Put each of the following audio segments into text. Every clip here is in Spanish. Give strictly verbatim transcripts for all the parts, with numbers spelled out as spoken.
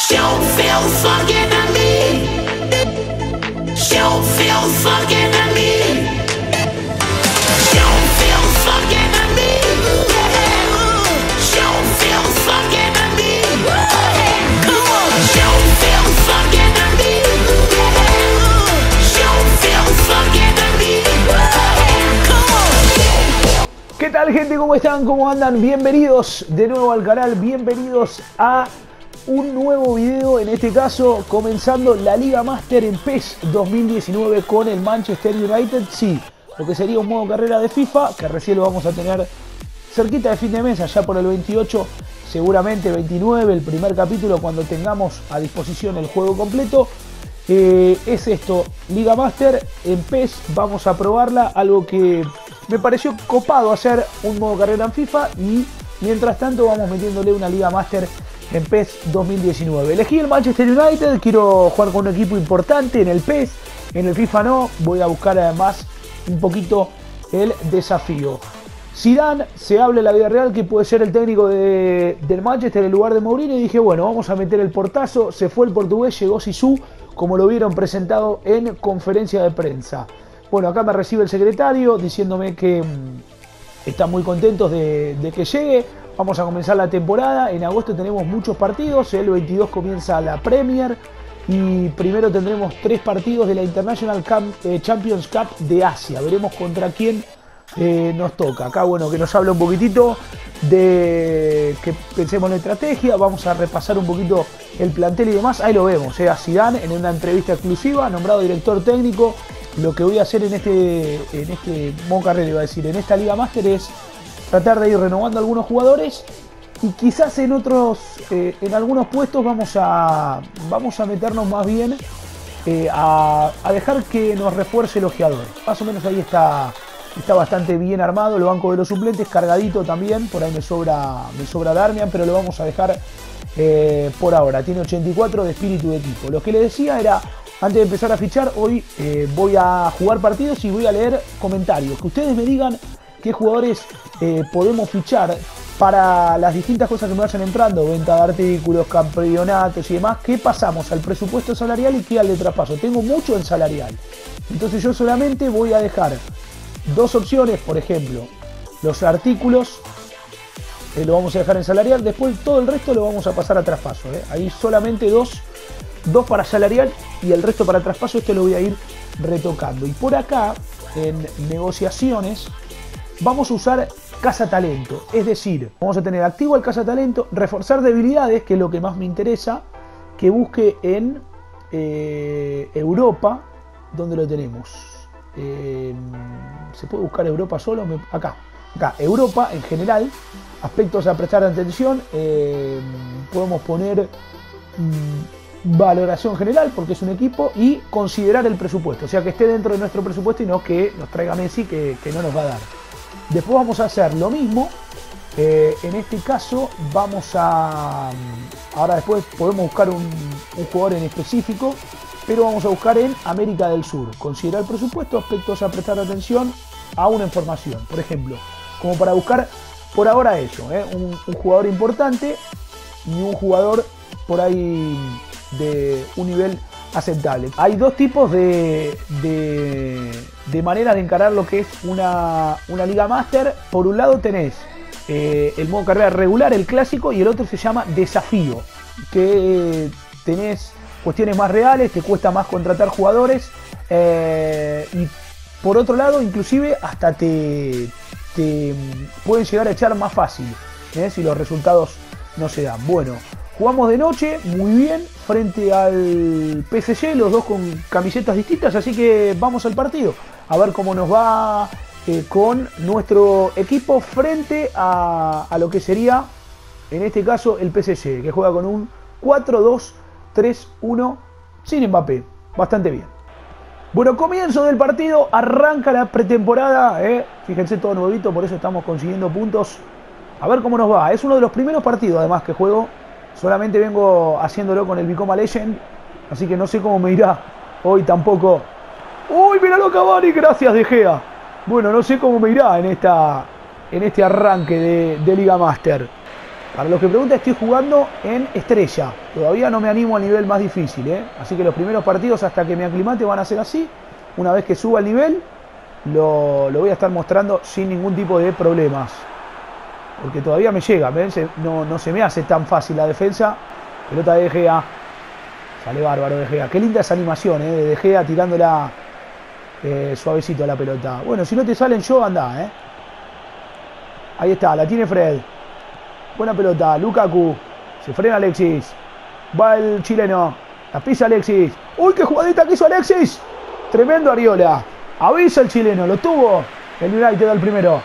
Don't feel fucking to me. Don't feel fucking to me. Don't feel fucking to me. Don't feel fucking to me. Come on. Don't feel fucking to me. Don't feel fucking to me. Come on. ¿Qué tal, gente? ¿Cómo están? ¿Cómo andan? Bienvenidos de nuevo al canal, bienvenidos a un nuevo video, en este caso comenzando la Liga Master en P E S dos mil diecinueve con el Manchester United. Sí, lo que sería un modo carrera de FIFA, que recién lo vamos a tener cerquita de fin de mes, allá por el veintiocho, seguramente veintinueve, el primer capítulo cuando tengamos a disposición el juego completo. Eh, es esto, Liga Master en P E S, vamos a probarla, algo que me pareció copado hacer un modo carrera en FIFA, y mientras tanto vamos metiéndole una Liga Master en P E S dos mil diecinueve. Elegí el Manchester United, quiero jugar con un equipo importante en el P E S, en el FIFA no, voy a buscar además un poquito el desafío. Zidane, se habla en la vida real que puede ser el técnico de, del Manchester en lugar de Mourinho, y dije, bueno, vamos a meter el portazo. Se fue el portugués, llegó Zizou, como lo vieron presentado en conferencia de prensa. Bueno, acá me recibe el secretario diciéndome que mmm, están muy contentos de, de que llegue. Vamos a comenzar la temporada. En agosto tenemos muchos partidos. El veintidós comienza la Premier. Y primero tendremos tres partidos de la International Camp, eh, Champions Cup de Asia. Veremos contra quién eh, nos toca. Acá, bueno, que nos habla un poquitito de que pensemos en la estrategia. Vamos a repasar un poquito el plantel y demás. Ahí lo vemos, eh, a Zidane en una entrevista exclusiva, nombrado director técnico. Lo que voy a hacer en este, en este modo carrera, iba a decir, en esta Liga Master es tratar de ir renovando algunos jugadores, y quizás en otros, eh, en algunos puestos vamos a, vamos a meternos más bien eh, a, a dejar que nos refuerce el ojeador. Más o menos ahí está, está bastante bien armado el banco de los suplentes, cargadito también. Por ahí me sobra, me sobra Darmian, pero lo vamos a dejar eh, por ahora. Tiene ochenta y cuatro de espíritu de equipo. Lo que le decía era, antes de empezar a fichar, hoy eh, voy a jugar partidos y voy a leer comentarios. Que ustedes me digan qué jugadores eh, podemos fichar para las distintas cosas que me vayan entrando, venta de artículos, campeonatos y demás. ¿Qué pasamos al presupuesto salarial y qué al de traspaso? Tengo mucho en salarial, entonces yo solamente voy a dejar dos opciones. Por ejemplo, los artículos eh, lo vamos a dejar en salarial, después todo el resto lo vamos a pasar a traspaso, eh. Ahí solamente dos, dos para salarial y el resto para traspaso. Este lo voy a ir retocando. Y por acá, en negociaciones, vamos a usar cazatalento, es decir, vamos a tener activo el cazatalento, reforzar debilidades, que es lo que más me interesa, que busque en eh, Europa. ¿Dónde lo tenemos? Eh, ¿Se puede buscar Europa solo? Acá, acá, Europa en general, aspectos a prestar atención, eh, podemos poner mmm, valoración general, porque es un equipo, y considerar el presupuesto, o sea, que esté dentro de nuestro presupuesto y no que nos traiga Messi, que, que no nos va a dar. Después vamos a hacer lo mismo, eh, en este caso vamos a, ahora después podemos buscar un, un jugador en específico, pero vamos a buscar en América del Sur, considerar el presupuesto, aspectos a prestar atención a una información, por ejemplo, como para buscar por ahora eso, eh, un, un jugador importante y un jugador por ahí de un nivel aceptable. Hay dos tipos de, de, de maneras de encarar lo que es una, una Liga Master. Por un lado tenés eh, el modo carrera regular, el clásico, y el otro se llama desafío, que tenés cuestiones más reales, te cuesta más contratar jugadores, eh, y por otro lado inclusive hasta te, te pueden llegar a echar más fácil, ¿eh? Si los resultados no se dan. Bueno, jugamos de noche, muy bien, frente al P S G, los dos con camisetas distintas, así que vamos al partido, a ver cómo nos va eh, con nuestro equipo frente a, a lo que sería, en este caso, el P S G, que juega con un cuatro dos tres uno sin Mbappé, bastante bien. Bueno, comienzo del partido, arranca la pretemporada, eh. Fíjense, todo nuevito, por eso estamos consiguiendo puntos. A ver cómo nos va, es uno de los primeros partidos además que juego. Solamente vengo haciéndolo con el Become a Legend, así que no sé cómo me irá hoy tampoco. ¡Uy, míralo Cavani! Gracias, De Gea. Bueno, no sé cómo me irá en, esta, en este arranque de, de Liga Master. Para los que preguntan, estoy jugando en Estrella. Todavía no me animo al nivel más difícil, ¿eh? Así que los primeros partidos hasta que me aclimate van a ser así. Una vez que suba el nivel, lo, lo voy a estar mostrando sin ningún tipo de problemas. Porque todavía me llega, ¿ven? No, no se me hace tan fácil la defensa. Pelota de De Gea. Sale bárbaro De Gea. Qué linda esa animación, ¿eh? De De Gea tirándola eh, suavecito a la pelota. Bueno, si no te salen yo, anda, ¿eh? Ahí está, la tiene Fred. Buena pelota, Lukaku. Se frena Alexis. Va el chileno. La pisa Alexis. ¡Uy, qué jugadita que hizo Alexis! Tremendo Ariola. Avisa el chileno, lo tuvo. El United al primero.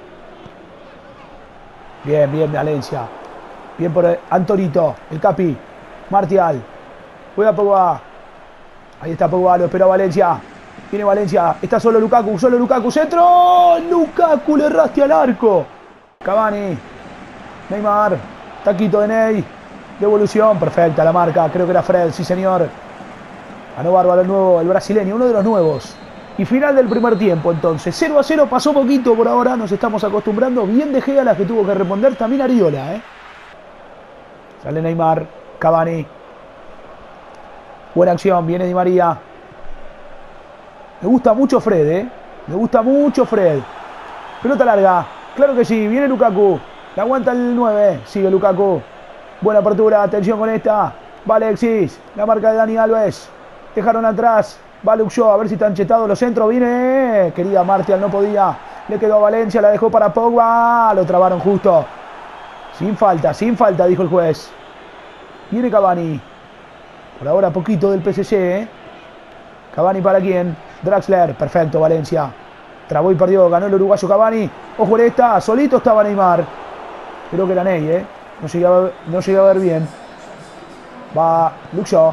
Bien, bien, Valencia. Bien por Antonito, el Capi. Martial. Juega Pogba. Ahí está Pogba, lo espera Valencia. Viene Valencia. Está solo Lukaku, solo Lukaku. ¡Centro! Lukaku le erraste al arco. Cavani. Neymar. Taquito de Ney. Devolución. Perfecta la marca. Creo que era Fred. Sí, señor. Ganó bárbaro el nuevo, el brasileño. Uno de los nuevos. Y final del primer tiempo, entonces. cero a cero. Pasó poquito por ahora. Nos estamos acostumbrando. Bien De Gea, la que tuvo que responder. También Ariola, ¿eh? Sale Neymar. Cavani. Buena acción. Viene Di María. Me gusta mucho Fred, ¿eh? Me gusta mucho Fred. Pelota larga. Claro que sí. Viene Lukaku. Le aguanta el nueve. Sigue Lukaku. Buena apertura. Atención con esta. Va Alexis. La marca de Dani Alves. Dejaron atrás. Va Luke Shaw. A ver si están chetados los centros. Viene. Querida Martial. No podía. Le quedó a Valencia. La dejó para Pogba. Lo trabaron justo. Sin falta. Sin falta, dijo el juez. Viene Cavani. Por ahora poquito del P S G, ¿eh? Cavani para quién. Draxler. Perfecto, Valencia. Trabó y perdió. Ganó el uruguayo Cavani. Ojo en esta. Solito estaba Neymar. Creo que era Ney, ¿eh? No llegué a ver, no llegué a ver bien. Va Luke Shaw.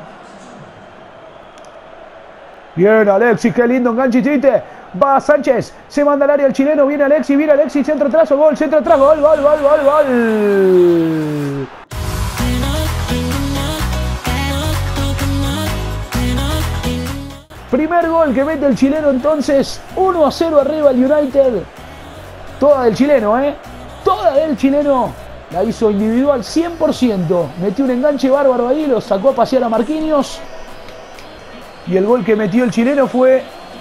Bien, Alexis. Qué lindo enganche, chiste. Va Sánchez. Se manda al área el chileno. Viene Alexis. Viene Alexis. Centro atrás o gol. Centro atrás. Gol, gol, gol, gol, gol. Primer gol que mete el chileno entonces. uno a cero arriba el United. Toda del chileno, ¿eh? Toda del chileno. La hizo individual cien por ciento. Metió un enganche bárbaro ahí. Lo sacó a pasear a Marquinhos. Y el gol que metió el chileno fue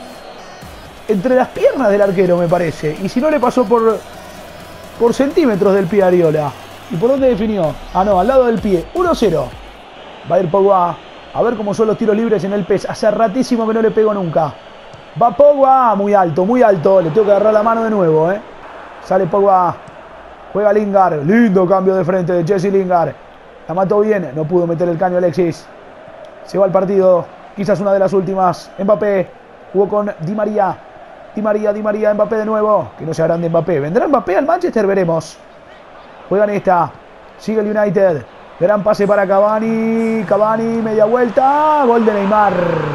entre las piernas del arquero, me parece. Y si no, le pasó por, por centímetros del pie a Ariola. ¿Y por dónde definió? Ah, no, al lado del pie. uno a cero. Va a ir Pogba. A ver cómo son los tiros libres en el P E S. Hace ratísimo que no le pego nunca. Va Pogba. Muy alto, muy alto. Le tengo que agarrar la mano de nuevo, ¿eh? Sale Pogba. Juega Lingard. Lindo cambio de frente de Jesse Lingard. La mató bien. No pudo meter el caño Alexis. Se va al partido. Quizás una de las últimas. Mbappé. Jugó con Di María. Di María, Di María. Mbappé de nuevo. Que no se agrande Mbappé. ¿Vendrá Mbappé al Manchester? Veremos. Juegan esta. Sigue el United. Gran pase para Cavani. Cavani, media vuelta. Gol de Neymar.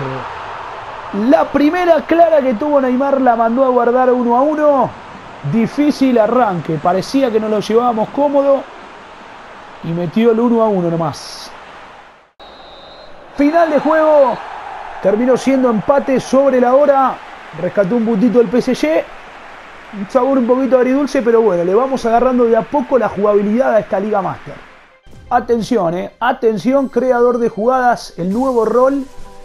La primera clara que tuvo Neymar la mandó a guardar uno a uno. Difícil arranque. Parecía que nos lo llevábamos cómodo. Y metió el uno a uno nomás. Final de juego. Terminó siendo empate sobre la hora. Rescató un puntito el P S G. Un sabor un poquito agridulce, pero bueno, le vamos agarrando de a poco la jugabilidad a esta Liga Master. Atención, eh. Atención, creador de jugadas. El nuevo rol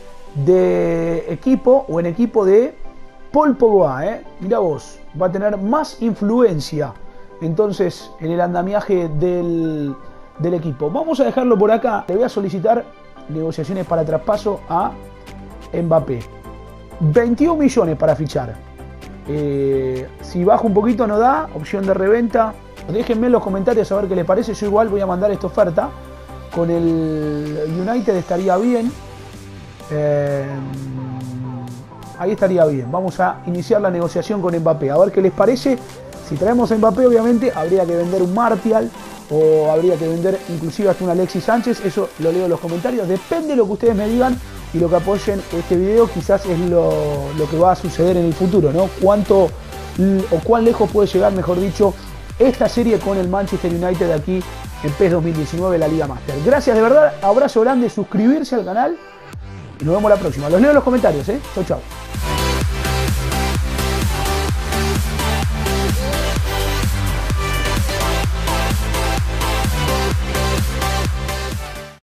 de equipo o en equipo de Paul Pogba, eh. Mirá vos, va a tener más influencia entonces en el andamiaje del, del equipo. Vamos a dejarlo por acá. Le voy a solicitar negociaciones para traspaso a Mbappé. veintiún millones para fichar. Eh, si bajo un poquito no da, opción de reventa. Déjenme en los comentarios a ver qué les parece. Yo igual voy a mandar esta oferta. Con el United estaría bien. Eh, ahí estaría bien. Vamos a iniciar la negociación con Mbappé. A ver qué les parece. Si traemos a Mbappé, obviamente habría que vender un Martial. O habría que vender inclusive hasta un Alexis Sánchez. Eso lo leo en los comentarios. Depende de lo que ustedes me digan y lo que apoyen este video. Quizás es lo, lo que va a suceder en el futuro, ¿no? Cuánto o cuán lejos puede llegar, mejor dicho, esta serie con el Manchester United aquí en P E S dos mil diecinueve, la Liga Master. Gracias de verdad, abrazo grande, suscribirse al canal y nos vemos la próxima. Los leo en los comentarios, ¿eh? Chau, chau.